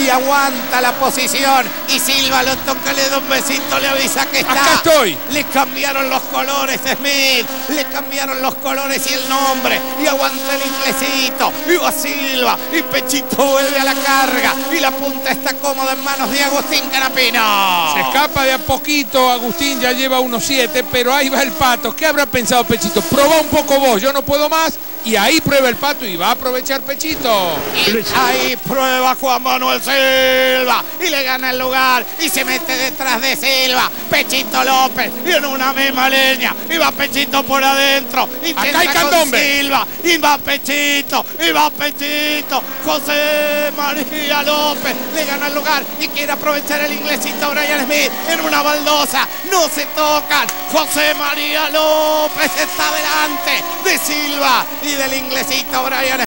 y aguanta la posición. Y Silva lo toca, le da un besito, le avisa que está. Acá estoy. Le cambiaron los colores Smith, le cambiaron los colores y el nombre. Y aguanta el inglesito. Y va Silva. Y Pechito vuelve a la carga. Y la punta está cómoda en manos de Agustín Canapino. Se escapa de a poquito. Agustín ya lleva 1.7, pero ahí va el Pato. ¿Qué habrá pensado Pechito? Probá un poco vos, yo no puedo más. Y ahí prueba el Pato y va a aprovechar Pechito. Y ahí prueba Juan Manuel Silva y le gana el lugar y se mete detrás de Silva. Pechito López y en una misma línea. Y va Pechito por adentro. Acá hay Intenta con candombe. Silva. Y va Pechito. Y va Pechito. José María López le gana el lugar y quiere aprovechar el inglesito Brian Smith en una baldosa. No se tocan. José María López está delante de Silva y del inglesito Brian Smith.